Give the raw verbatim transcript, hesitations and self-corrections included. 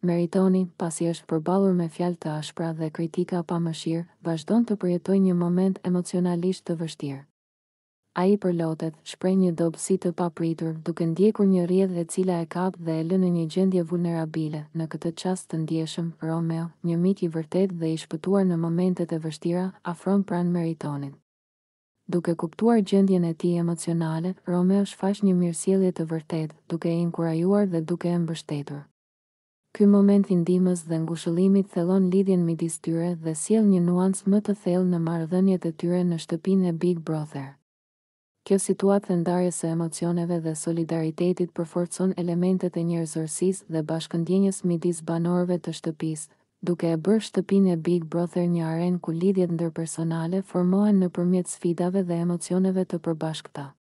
Meritoni, pasi është përballur me fjalë të ashpra dhe kritika pa mëshirë, vazhdon të përjetojë një moment emocionalisht të vështirë. Ai përlotet, shpreh një dobësi të papritur, duke ndjekur një rrjedhë e cila e kap dhe e lë në një gjendje vulnerabile. Në këtë çast të ndjeshëm, Romeo, një mik i vërtetë dhe i shpëtuar në momentet e vështira, afron pranë Meritonit. Duke kuptuar gjendjen e tij emocionale, Romeo shfaq një mirësjellje të vërtetë, duke e inkurajuar dhe duke e mbështetur. Ky moment i ndihmës dhe ngushëllimit thellon lidhjen midis tyre dhe sjell një nuancë më të thellë në marrëdhëniet e tyre në shtëpinë e Big Brother. Kjo situatë e ndarjes së emocioneve dhe solidaritetit përforcon elementet e njerëzorësisë dhe bashkëndjenjës midis banorëve të shtëpisë, duke e bërë shtëpinë e Big Brother një arenë ku lidhjet ndërpersonale formohen nëpërmjet sfidave dhe emocioneve të përbashkëta.